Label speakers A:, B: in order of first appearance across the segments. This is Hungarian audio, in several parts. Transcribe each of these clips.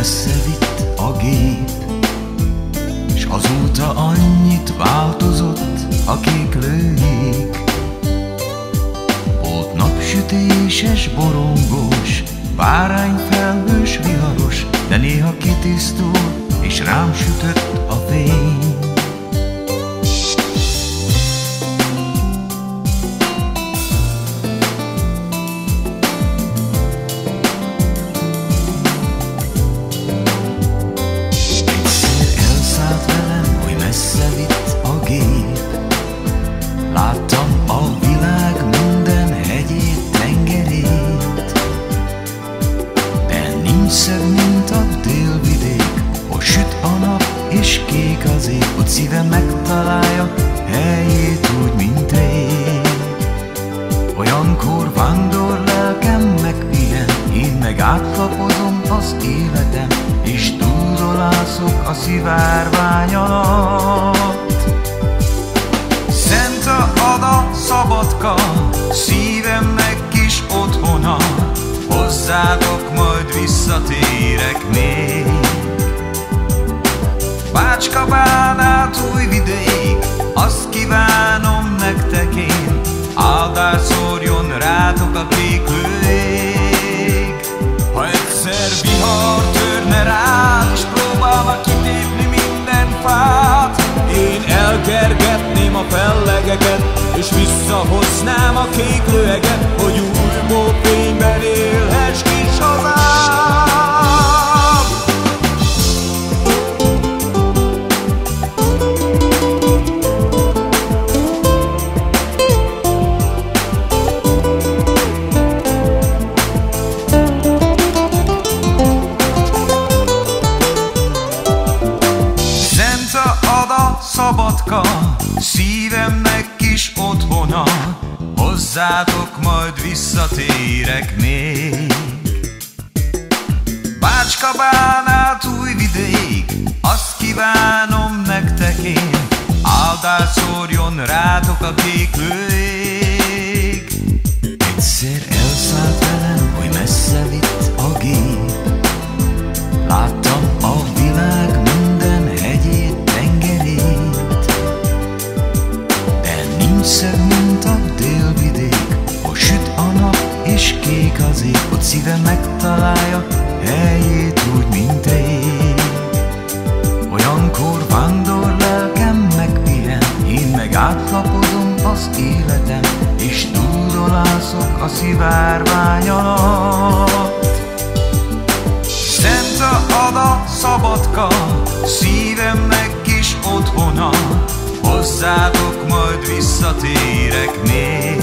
A: messze vitt a gép, s azóta annyit változott a kéklő ég. Volt napsütéses, borongós, bárányfelhős, viharos, de néha kitisztul, és rám sütött a fény. Láttam a világ minden hegyét, tengerét, de nincs szebb, mint a délvidék, hogy süt a nap és kék az ég, hogy szívem megtalálja helyét úgy, mint rég. Olyankor vándor lelkem megpihen, én meg átlapozom az életem, és túlolászok a szivárvány alatt. Szent a Szabadka, szívemnek kis otthona, hozzátok majd visszatérek még. Bácska-Bánát, Újvidék, azt kívánom nektek én, áldás szórjon rátok a kéklő ég. Ha egyszer vihar törne rád, és próbálna kitépni minden fát, én elkergetném a fellegeket, és visszahoznám a kéklőeget, hogy újból fényben élhess kis hazám. Szabadka, szívemnek kis otthona, hozzátok majd visszatérek még. Bácska-Bánát, Újvidék, azt kívánom nektek én, áldás szórjon rátok a kéklő ég. Egyszer elszállt velem, hogy messze vitt a gép, láttam a világ minden hegyét, szebb, mint a délvidék, hogy süt a nap és kék az ég, hogy szívem megtalálja helyét úgy, mint rég. Olyankor vándor lelkem megpihen, én meg átlapozom az életem, és túlolászok a szivárvány alatt. Szent a Szabadka, szívemnek kis otthona, hozzátok majd visszatérek még.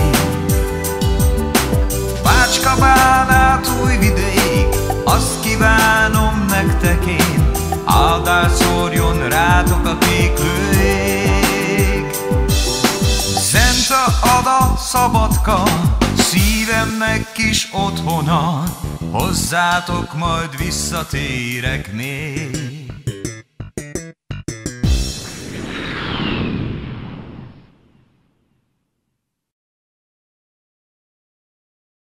A: Bácska-Bánát, Újvidék, azt kívánom nektek én, áldás szórjon rátok a kéklő ég. Szent a Szabadka, szívemnek kis otthona, hozzátok majd visszatérek még.